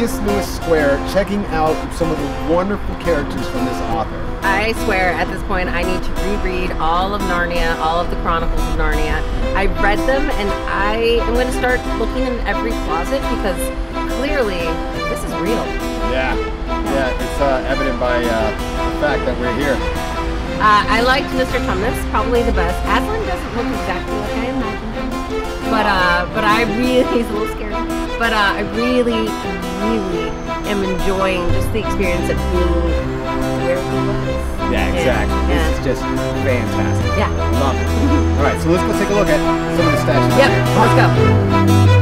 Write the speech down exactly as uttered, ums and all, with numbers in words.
C S Lewis Square, checking out some of the wonderful characters from this author. I swear, at this point, I need to reread all of Narnia, all of the Chronicles of Narnia. I read them, and I am going to start looking in every closet because clearly this is real. Yeah, yeah, it's uh, evident by uh, the fact that we're here. Uh, I liked Mister Tumnus, probably the best. Aslan doesn't look exactly like I imagined him, but uh, but I really, he's a little scary. But uh, I really, really am enjoying just the experience of being where he was. Yeah, exactly. And, this yeah. is just fantastic. Yeah. Love it. All right, so let's go take a look at some of the statues. Yep, let's go.